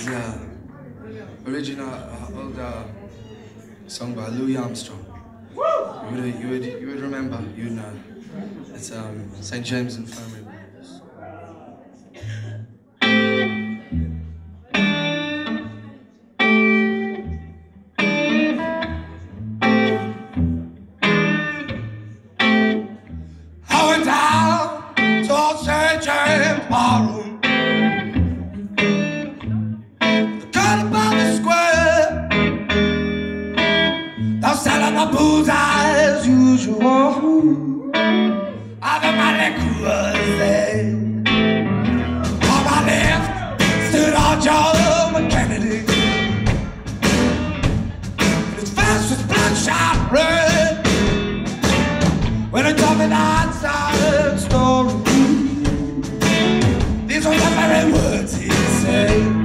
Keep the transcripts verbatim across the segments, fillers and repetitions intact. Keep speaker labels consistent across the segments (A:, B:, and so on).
A: It's a original uh, old uh, song by Louis Armstrong. You would, you would, you would remember, you know. It's um, Saint James Infirmary. I went down to Saint James Ballroom. Selling the booze as usual. I've got my liquors there. On my left stood our John Kennedy. His face was bloodshot red when he told me that sad story. These were the very words he said.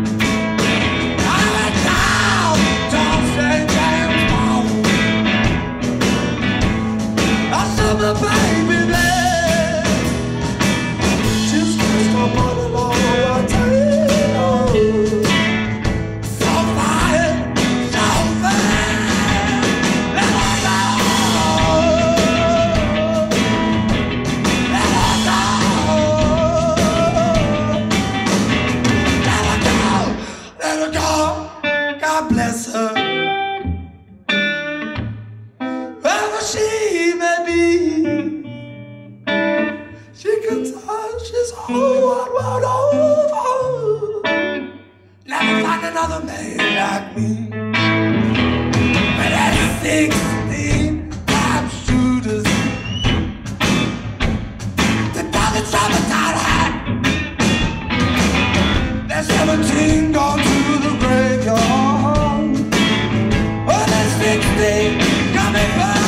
A: My baby there, just pressed up on the wall, I tell you, so fine, so fine, let her go, let her go, let her go, let her go, God bless her, wherever she may be. She can touch this whole wide world over. Never find another man like me. But at sixteen, I'm shooters. The target's on the tight hat. There's seventeen gone to the graveyard. Oh, there's sixteen coming back.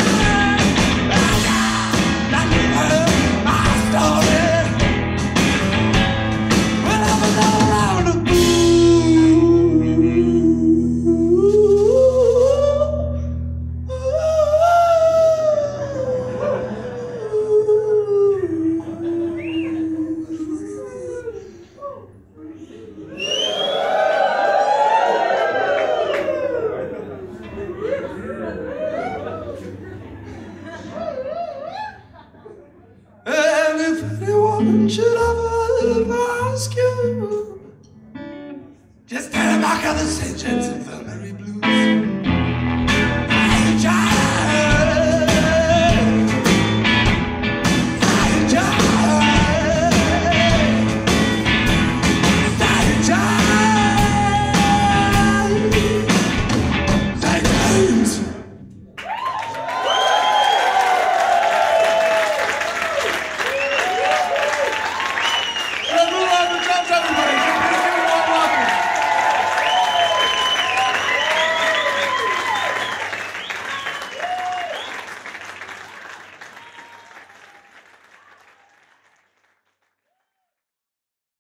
A: Should ever ask you, just tell him I got the Saint James Infirmary.